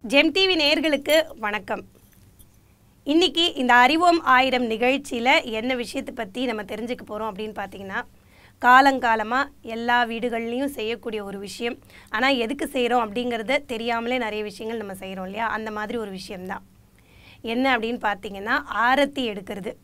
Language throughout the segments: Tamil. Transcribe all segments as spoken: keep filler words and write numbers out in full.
ஜெம் டிவி நேயர்களுக்கு வணக்கம். இன்னைக்கு இந்த அறிவோம் ஆயிரம் நிகழ்ச்சியில் என்ன விஷயத்தை பற்றி நம்ம தெரிஞ்சுக்க போகிறோம் அப்படின்னு பார்த்தீங்கன்னா, காலங்காலமாக எல்லா வீடுகள்லையும் செய்யக்கூடிய ஒரு விஷயம். ஆனால் எதுக்கு செய்கிறோம் அப்படிங்கிறத தெரியாமலே நிறைய விஷயங்கள் நம்ம செய்கிறோம் இல்லையா? அந்த மாதிரி ஒரு விஷயம்தான். என்ன அப்படின்னு பார்த்தீங்கன்னா, ஆரத்தி எடுக்கிறது.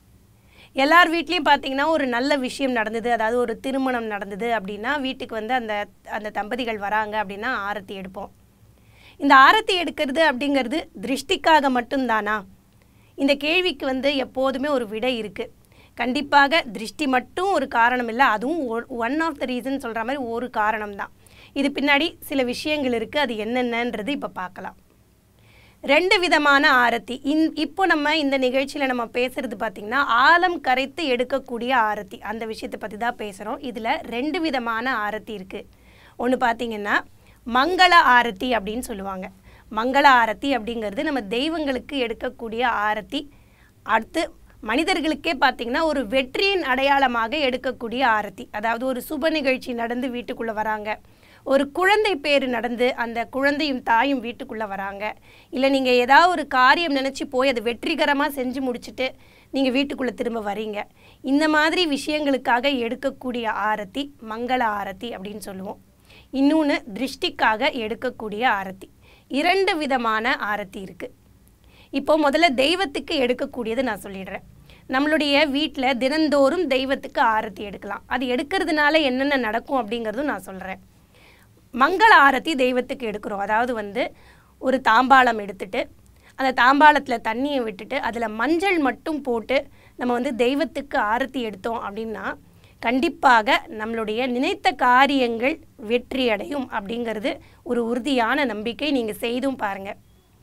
எல்லார் வீட்லேயும் பார்த்தீங்கன்னா ஒரு நல்ல விஷயம் நடந்தது, அதாவது ஒரு திருமணம் நடந்தது அப்படின்னா வீட்டுக்கு வந்து அந்த அந்த தம்பதிகள் வராங்க அப்படின்னா ஆரத்தி எடுப்போம். இந்த ஆரத்தி எடுக்கிறது அப்படிங்கிறது திருஷ்டிக்காக மட்டும்தானா? இந்த கேள்விக்கு வந்து எப்போதுமே ஒரு விடை இருக்குது. கண்டிப்பாக திருஷ்டி மட்டும் ஒரு காரணம் இல்லை, அதுவும் ஒன் ஆஃப் த ரீசன் சொல்கிற மாதிரி ஒரு காரணம் தான். இது பின்னாடி சில விஷயங்கள் இருக்குது, அது என்னென்னன்றது இப்போ பார்க்கலாம். ரெண்டு விதமான ஆரத்தி. இன் இப்போ நம்ம இந்த நிகழ்ச்சியில் நம்ம பேசுகிறது பார்த்திங்கன்னா ஆலம் கரைத்து எடுக்கக்கூடிய ஆரத்தி, அந்த விஷயத்தை பற்றி தான் பேசுகிறோம். இதில் ரெண்டு விதமான ஆரத்தி இருக்குது. ஒன்று பார்த்திங்கன்னா மங்கள ஆரத்தி அப்படின்னு சொல்லுவாங்க. மங்கள ஆரத்தி அப்படிங்கிறது நம்ம தெய்வங்களுக்கு எடுக்கக்கூடிய ஆரத்தி. அடுத்து மனிதர்களுக்கே பார்த்திங்கன்னா ஒரு வெற்றியின் அடையாளமாக எடுக்கக்கூடிய ஆரத்தி. அதாவது ஒரு சுப நிகழ்ச்சி நடந்து வீட்டுக்குள்ளே வராங்க, ஒரு குழந்தை பேர் நடந்து அந்த குழந்தையும் தாயும் வீட்டுக்குள்ளே வராங்க, இல்லை நீங்கள் ஏதாவது ஒரு காரியம் நினச்சி போய் அதை வெற்றிகரமாக செஞ்சு முடிச்சுட்டு நீங்கள் வீட்டுக்குள்ளே திரும்ப வரீங்க. இந்த மாதிரி விஷயங்களுக்காக எடுக்கக்கூடிய ஆரத்தி மங்கள ஆரத்தி அப்படின்னு சொல்லுவோம். இன்னொன்று திருஷ்டிக்காக எடுக்கக்கூடிய ஆரத்தி. இரண்டு விதமான ஆரத்தி இருக்குது. இப்போ முதல்ல தெய்வத்துக்கு எடுக்கக்கூடியது நான் சொல்லிடுறேன். நம்மளுடைய வீட்டில் தினந்தோறும் தெய்வத்துக்கு ஆரத்தி எடுக்கலாம். அது எடுக்கிறதுனால என்னென்ன நடக்கும் அப்படிங்கிறதும் நான் சொல்கிறேன். மங்கள ஆரத்தி தெய்வத்துக்கு எடுக்கிறோம். அதாவது வந்து ஒரு தாம்பாளம் எடுத்துட்டு அந்த தாம்பாளத்தில் தண்ணியை விட்டுட்டு அதில் மஞ்சள் மட்டும் போட்டு நம்ம வந்து தெய்வத்துக்கு ஆரத்தி எடுத்தோம் அப்படின்னா கண்டிப்பாக நம்மளுடைய நினைத்த காரியங்கள் வெற்றி அடையும் அப்படிங்கிறது ஒரு உறுதியான நம்பிக்கை. நீங்கள் செய்தும் பாருங்கள்.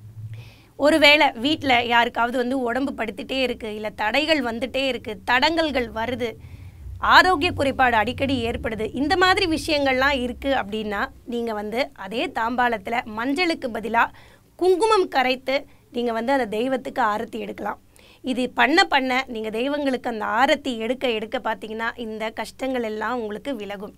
ஒருவேளை வீட்டில் யாருக்காவது வந்து உடம்பு படுத்திட்டே இருக்குது, இல்லை தடைகள் வந்துட்டே இருக்குது, தடங்கல்கள் வருது, ஆரோக்கிய குறைபாடு அடிக்கடி ஏற்படுது, இந்த மாதிரி விஷயங்கள்லாம் இருக்குது அப்படின்னா நீங்கள் வந்து அதே தாம்பாளத்தில் மஞ்சளுக்கு பதிலாக குங்குமம் கரைத்து நீங்கள் வந்து அந்த தெய்வத்துக்கு ஆரத்தி எடுக்கலாம். இது பண்ண பண்ண நீங்கள் தெய்வங்களுக்கு அந்த ஆரத்தி எடுக்க எடுக்க பார்த்தீங்கன்னா இந்த கஷ்டங்கள் எல்லாம் உங்களுக்கு விலகும்.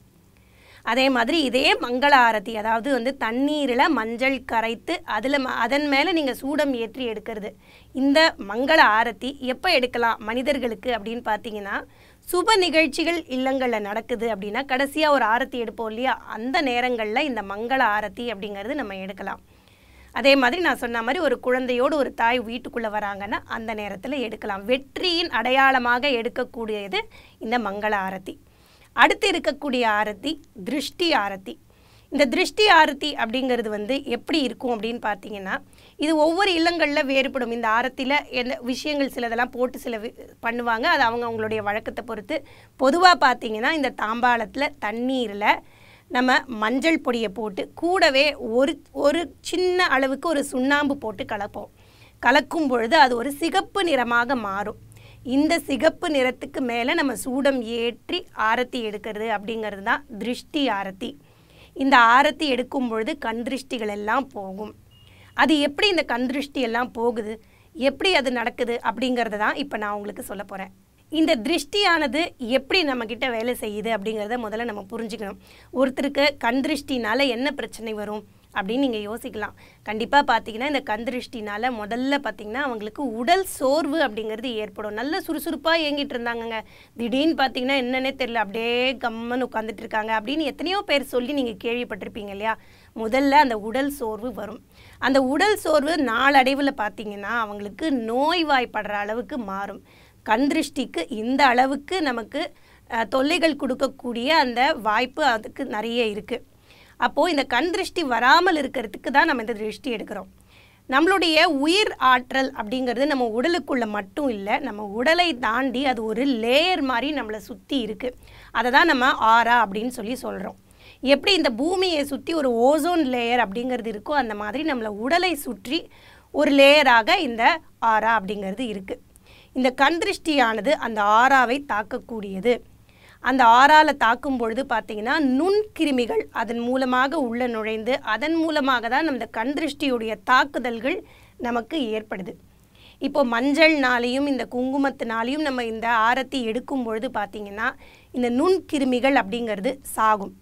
அதே மாதிரி இதே மங்கள ஆரத்தி, அதாவது வந்து தண்ணீரில் மஞ்சள் கரைத்து அதில் அதன் மேலே நீங்கள் சூடம் ஏற்றி எடுக்கிறது. இந்த மங்கள ஆரத்தி எப்போ எடுக்கலாம் மனிதர்களுக்கு அப்படின்னு பார்த்தீங்கன்னா, சுப நிகழ்ச்சிகள் இல்லங்களில் நடக்குது அப்படின்னா கடைசியாக ஒரு ஆரத்தி எடுப்போம் இல்லையா, அந்த நேரங்களில் இந்த மங்கள ஆரத்தி அப்படிங்கிறது நம்ம எடுக்கலாம். அதே மாதிரி நான் சொன்ன மாதிரி ஒரு குழந்தையோடு ஒரு தாய் வீட்டுக்குள்ளே வராங்கன்னா அந்த நேரத்தில் எடுக்கலாம். வெற்றியின் அடையாளமாக எடுக்கக்கூடியது இந்த மங்கள ஆரத்தி. அடுத்து இருக்கக்கூடிய ஆரத்தி திருஷ்டி ஆரத்தி. இந்த திருஷ்டி ஆரத்தி அப்படிங்கிறது வந்து எப்படி இருக்கும் அப்படின்னு பார்த்தீங்கன்னா, இது ஒவ்வொரு இல்லங்களில் வேறுபடும். இந்த ஆரத்தியில் என்ன விஷயங்கள் சிலதெல்லாம் போட்டு சில பண்ணுவாங்க, அது அவங்க அவங்களுடைய வழக்கத்தை பொறுத்து. பொதுவாக பார்த்தீங்கன்னா இந்த தாம்பாளத்தில் தண்ணீரில் நம்ம மஞ்சள் பொடியை போட்டு கூடவே ஒரு ஒரு சின்ன அளவுக்கு ஒரு சுண்ணாம்பு போட்டு கலப்போம். கலக்கும் பொழுது அது ஒரு சிகப்பு நிறமாக மாறும். இந்த சிகப்பு நிறத்துக்கு மேலே நம்ம சூடம் ஏற்றி ஆரத்தி எடுக்கிறது அப்படிங்கிறது தான் திருஷ்டி ஆரத்தி. இந்த ஆரத்தி எடுக்கும் பொழுது கண் திருஷ்டிகள் எல்லாம் போகும். அது எப்படி இந்த கண் திருஷ்டி எல்லாம் போகுது, எப்படி அது நடக்குது அப்படிங்கிறத தான் இப்போ நான் உங்களுக்கு சொல்ல போகிறேன். இந்த திருஷ்டியானது எப்படி நம்மக்கிட்ட வேலை செய்யுது அப்படிங்கிறத முதல்ல நம்ம புரிஞ்சுக்கணும். ஒருத்தருக்கு கண் திருஷ்டினால் என்ன பிரச்சனை வரும் அப்படின்னு நீங்கள் யோசிக்கலாம். கண்டிப்பாக பார்த்தீங்கன்னா இந்த கண் திருஷ்டினால் முதல்ல பார்த்திங்கன்னா அவங்களுக்கு உடல் சோர்வு அப்படிங்கிறது ஏற்படும். நல்ல சுறுசுறுப்பாக இயங்கிட்டு இருந்தாங்கங்க, திடீர்னு பார்த்தீங்கன்னா என்னன்னே தெரியல, அப்படியே கம்மன்னு உட்காந்துட்டு இருக்காங்க அப்படின்னு எத்தனையோ பேர் சொல்லி நீங்கள் கேள்விப்பட்டிருப்பீங்க இல்லையா. முதல்ல அந்த உடல் சோர்வு வரும். அந்த உடல் சோர்வு நாளடைவில் பார்த்திங்கன்னா அவங்களுக்கு நோய்வாய்ப்படுற அளவுக்கு மாறும். கண் திருஷ்டிக்கு இந்த அளவுக்கு நமக்கு தொல்லைகள் கொடுக்கக்கூடிய அந்த வாய்ப்பு அதுக்கு நிறைய இருக்குது. அப்போது இந்த கண் திருஷ்டி வராமல் இருக்கிறதுக்கு தான் நம்ம இந்த திருஷ்டி எடுக்கிறோம். நம்மளுடைய உயிர் ஆற்றல் அப்படிங்கிறது நம்ம உடலுக்குள்ளே மட்டும் இல்லை, நம்ம உடலை தாண்டி அது ஒரு லேயர் மாதிரி நம்மளை சுற்றி இருக்குது. அதை தான் நம்ம ஆரா அப்படின்னு சொல்லி சொல்கிறோம். எப்படி இந்த பூமியை சுற்றி ஒரு ஓசோன் லேயர் அப்படிங்கிறது இருக்கோ அந்த மாதிரி நம்மளை உடலை சுற்றி ஒரு லேயராக இந்த ஆரா அப்படிங்கிறது இருக்குது. இந்த கண் திருஷ்டியானது அந்த ஆராவை தாக்கக்கூடியது. அந்த ஆறால தாக்கும் பொழுது பார்த்திங்கன்னா நுண்கிருமிகள் அதன் மூலமாக உள்ள நுழைந்து அதன் மூலமாக தான் நம்ம கண் திருஷ்டியுடைய தாக்குதல்கள் நமக்கு ஏற்படுது. இப்போ மஞ்சள்னாலையும் இந்த குங்குமத்தினாலையும் நம்ம இந்த ஆரத்தி எடுக்கும் பொழுது பார்த்திங்கன்னா இந்த நுண்கிருமிகள் அப்படிங்கிறது சாகும்.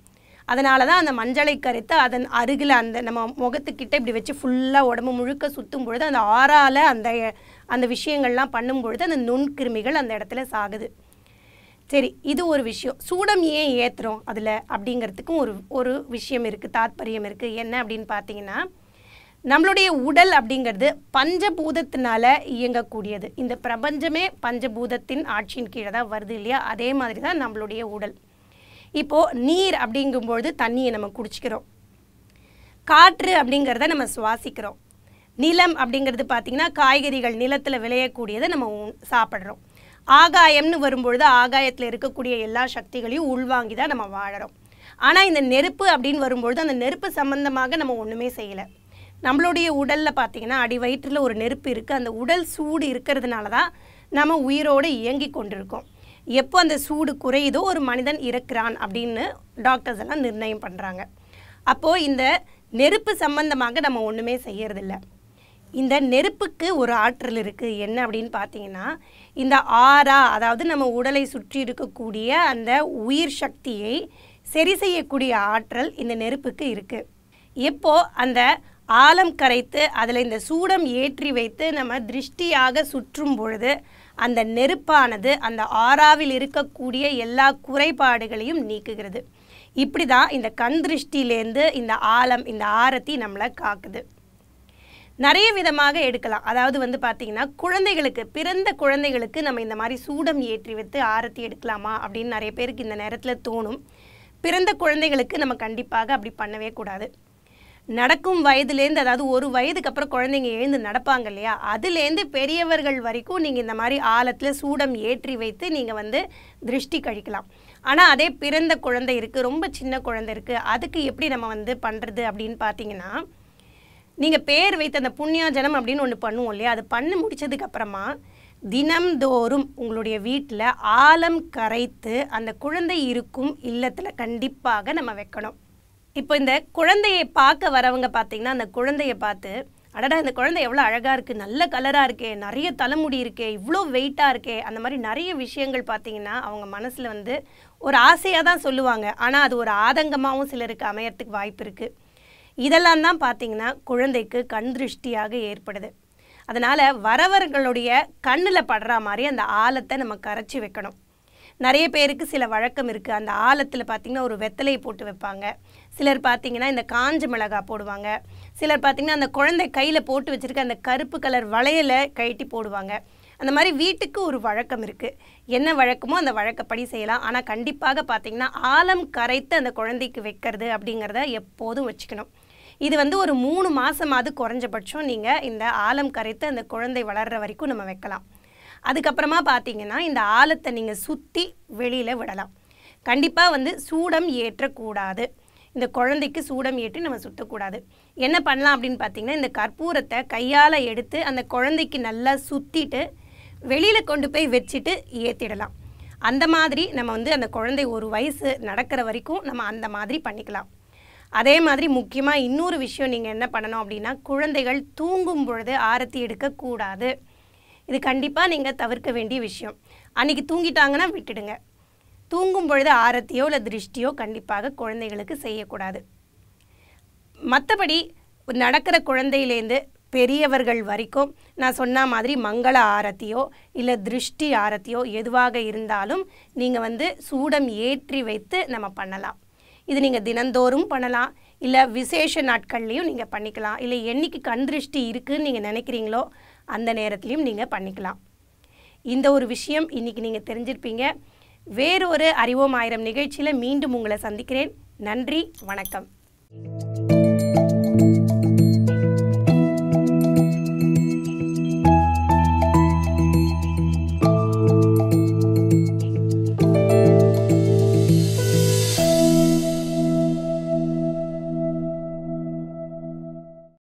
அதனால தான் அந்த மஞ்சளை கரைத்து அதன் அருகில் அந்த நம்ம முகத்துக்கிட்ட இப்படி வச்சு ஃபுல்லாக உடம்பு முழுக்க சுற்றும் பொழுது அந்த ஆறால் அந்த அந்த விஷயங்கள்லாம் பண்ணும்பொழுது அந்த நுண்கிருமிகள் அந்த இடத்துல சாகுது. சரி, இது ஒரு விஷயம். சூடம் ஏன் ஏற்றுறோம் அதில் அப்படிங்கிறதுக்கும் ஒரு ஒரு விஷயம் இருக்குது, தாத்பரியம் இருக்குது. என்ன அப்படின்னு பார்த்தீங்கன்னா, நம்மளுடைய உடல் அப்படிங்கிறது பஞ்சபூதத்தினால இயங்கக்கூடியது. இந்த பிரபஞ்சமே பஞ்சபூதத்தின் ஆட்சியின் கீழே தான் வருது இல்லையா? அதே மாதிரி தான் நம்மளுடைய உடல். இப்போது நீர் அப்படிங்கும்பொழுது தண்ணியை நம்ம குடிச்சிக்கிறோம், காற்று அப்படிங்கிறத நம்ம சுவாசிக்கிறோம், நிலம் அப்படிங்கிறது பார்த்திங்கன்னா காய்கறிகள் நிலத்தில் விளையக்கூடியதை நம்ம சாப்பிட்றோம், ஆகாயம்னு வரும்பொழுது ஆகாயத்தில் இருக்கக்கூடிய எல்லா சக்திகளையும் உள்வாங்கி தான் நம்ம வாழறோம். ஆனால் இந்த நெருப்பு அப்படின்னு வரும்பொழுது அந்த நெருப்பு சம்பந்தமாக நம்ம ஒன்றுமே செய்யலை. நம்மளுடைய உடலில் பார்த்திங்கன்னா அடி வயிற்றில் ஒரு நெருப்பு இருக்குது. அந்த உடல் சூடு இருக்கிறதுனால தான் நம்ம உயிரோடு இயங்கி கொண்டிருக்கோம். எப்போ அந்த சூடு குறையுதோ ஒரு மனிதன் இறக்குறான் அப்படின்னு டாக்டர்ஸ் எல்லாம் நிர்ணயம் பண்ணுறாங்க. அப்போது இந்த நெருப்பு சம்பந்தமாக நம்ம ஒன்றுமே செய்யறதில்ல. இந்த நெருப்புக்கு ஒரு ஆற்றல் இருக்குது. என்ன அப்படின்னு பார்த்தீங்கன்னா, இந்த ஆரா, அதாவது நம்ம உடலை சுற்றி இருக்கக்கூடிய அந்த உயிர் சக்தியை சரி செய்யக்கூடிய ஆற்றல் இந்த நெருப்புக்கு இருக்குது. எப்போ அந்த ஆலம் கரைத்து அதில் இந்த சூடம் ஏற்றி வைத்து நம்ம திருஷ்டியாக சுற்றும் பொழுது அந்த நெருப்பானது அந்த ஆறாவில் இருக்கக்கூடிய எல்லா குறைபாடுகளையும் நீக்குகிறது. இப்படி தான் இந்த கண் திருஷ்டியிலேருந்து இந்த ஆலம், இந்த ஆரத்தி நம்மளை காக்குது. நிறைய விதமாக எடுக்கலாம். அதாவது வந்து பார்த்திங்கன்னா, குழந்தைகளுக்கு, பிறந்த குழந்தைகளுக்கு நம்ம இந்த மாதிரி சூடம் ஏற்றி வைத்து ஆரத்தி எடுக்கலாமா அப்படின்னு நிறைய பேருக்கு இந்த நேரத்தில் தோணும். பிறந்த குழந்தைகளுக்கு நம்ம கண்டிப்பாக அப்படி பண்ணவே கூடாது. நடக்கும் வயதுலேருந்து, அதாவது ஒரு வயதுக்கு அப்புறம் குழந்தைங்க எழுந்து நடப்பாங்க இல்லையா, அதுலேருந்து பெரியவர்கள் வரைக்கும் நீங்கள் இந்த மாதிரி ஆழத்தில் சூடம் ஏற்றி வைத்து நீங்கள் வந்து திருஷ்டி கழிக்கலாம். ஆனால் அதே பிறந்த குழந்தை இருக்குது, ரொம்ப சின்ன குழந்தை இருக்குது, அதுக்கு எப்படி நம்ம வந்து பண்ணுறது அப்படின்னு பார்த்தீங்கன்னா, நீங்கள் பேர் வைத்து அந்த புண்ணியாஜனம் அப்படின்னு ஒன்று பண்ணுவோம் இல்லையா, அது பண்ணி முடித்ததுக்கப்புறமா தினம்தோறும் உங்களுடைய வீட்டில் ஆலம் கரைத்து அந்த குழந்தை இருக்கும் இல்லத்தில் கண்டிப்பாக நம்ம வைக்கணும். இப்போ இந்த குழந்தையை பார்க்க வரவங்க பார்த்திங்கன்னா, அந்த குழந்தையை பார்த்து, அடடா இந்த குழந்தை எவ்வளோ அழகாக இருக்குது, நல்ல கலராக இருக்கே, நிறைய தலைமுடி இருக்கே, இவ்வளோ வெயிட்டாக இருக்கே, அந்த மாதிரி நிறைய விஷயங்கள் பார்த்திங்கன்னா அவங்க மனசில் வந்து ஒரு ஆசையாக தான் சொல்லுவாங்க. ஆனால் அது ஒரு ஆதங்கமாகவும் சிலருக்கு அமையறதுக்கு வாய்ப்பு இருக்குது. இதெல்லாம் தான் பார்த்திங்கன்னா குழந்தைக்கு கண் திருஷ்டியாக ஏற்படுது. அதனால் வரவர்களுடைய கண்ணில் படுற மாதிரி அந்த ஆலத்தை நம்ம கரைச்சி வைக்கணும். நிறைய பேருக்கு சில வழக்கம் இருக்குது. அந்த ஆலத்தில் பார்த்திங்கன்னா ஒரு வெத்தலையை போட்டு வைப்பாங்க. சிலர் பார்த்திங்கன்னா இந்த காஞ்ச மிளகாய் போடுவாங்க. சிலர் பார்த்திங்கன்னா அந்த குழந்தை கையில் போட்டு வச்சுருக்க அந்த கருப்பு கலர் வளையலை கழட்டி போடுவாங்க. அந்த மாதிரி வீட்டுக்கு ஒரு வழக்கம் இருக்குது. என்ன வழக்கமோ அந்த வழக்கப்படி செய்யலாம். ஆனால் கண்டிப்பாக பார்த்திங்கன்னா ஆலம் கரைத்து அந்த குழந்தைக்கு வைக்கிறது அப்படிங்கிறத எப்போதும் வச்சுக்கணும். இது வந்து ஒரு மூணு மாதமாவது குறைஞ்சபட்சம் நீங்கள் இந்த ஆலம் கரைத்து அந்த குழந்தை வளர்கிற வரைக்கும் நம்ம வைக்கலாம். அதுக்கப்புறமா பார்த்தீங்கன்னா இந்த ஆலத்தை நீங்கள் சுற்றி வெளியில் விடலாம். கண்டிப்பாக வந்து சூடம் ஏற்றக்கூடாது. இந்த குழந்தைக்கு சூடம் ஏற்றி நம்ம சுற்றக்கூடாது. என்ன பண்ணலாம் அப்படின்னு பார்த்தீங்கன்னா, இந்த கற்பூரத்தை கையால் எடுத்து அந்த குழந்தைக்கு நல்லா சுற்றிட்டு வெளியில் கொண்டு போய் வச்சுட்டு ஏற்றிடலாம். அந்த மாதிரி நம்ம வந்து அந்த குழந்தை ஒரு வயசு நடக்கிற வரைக்கும் நம்ம அந்த மாதிரி பண்ணிக்கலாம். அதே மாதிரி முக்கியமாக இன்னொரு விஷயம் நீங்கள் என்ன பண்ணணும் அப்படின்னா, குழந்தைகள் தூங்கும் பொழுது ஆரத்தி எடுக்கக்கூடாது. இது கண்டிப்பாக நீங்கள் தவிர்க்க வேண்டிய விஷயம். அன்றைக்கி தூங்கிட்டாங்கன்னா விட்டுடுங்க. தூங்கும் பொழுது ஆரத்தியோ இல்லை திருஷ்டியோ கண்டிப்பாக குழந்தைகளுக்கு செய்யக்கூடாது. மற்றபடி நடக்கிற குழந்தையிலேருந்து பெரியவர்கள் வரைக்கும் நான் சொன்ன மாதிரி மங்கள ஆரத்தியோ இல்லை திருஷ்டி ஆரத்தியோ எதுவாக இருந்தாலும் நீங்கள் வந்து சூடம் ஏற்றி வைத்து நம்ம பண்ணலாம். இது நீங்கள் தினந்தோறும் பண்ணலாம், இல்லை விசேஷ நாட்கள்லேயும் நீங்கள் பண்ணிக்கலாம், இல்லை என்னைக்கு கண் திருஷ்டி இருக்குதுன்னு நீங்கள் நினைக்கிறீங்களோ அந்த நேரத்துலையும் நீங்கள் பண்ணிக்கலாம். இந்த ஒரு விஷயம் இன்றைக்கி நீங்கள் தெரிஞ்சிருப்பீங்க. வேறொரு அறிவோம் ஆயிரம் நிகழ்ச்சியில் மீண்டும் உங்களை சந்திக்கிறேன். நன்றி, வணக்கம்.